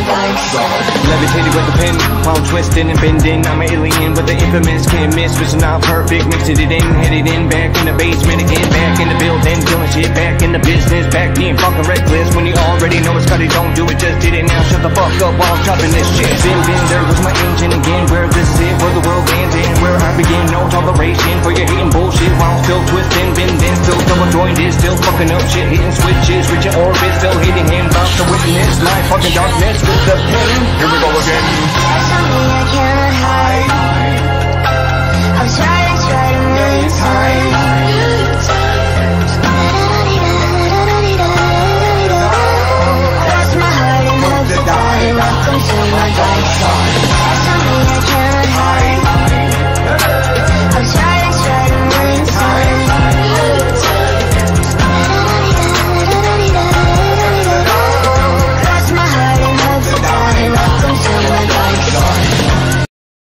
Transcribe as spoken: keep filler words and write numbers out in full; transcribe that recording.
dark side. Levitated with the pen, while twisting and bending. I'm an alien with the infamous can't miss. Switching out perfect, mixing it in, headed in. Back in the basement again, back in the building. Doing shit, back in the business. Back being fucking reckless when you already know it's Scotty, don't do it, just did it now. Shut the fuck up while I'm chopping this shit. Been, been, there was my engine again. Where this is it, where the world ends in. Where I begin, no toleration for your hating bullshit. While still twisting, bending, still double jointed. Still fucking up shit, hitting switches. Reaching orbits, still hitting him. About to witness life, fucking darkness with the pen. Here we go again. Something I cannot hide. I've tried and tried a million times. Lost my heart and hope to die. Welcome to my dark side.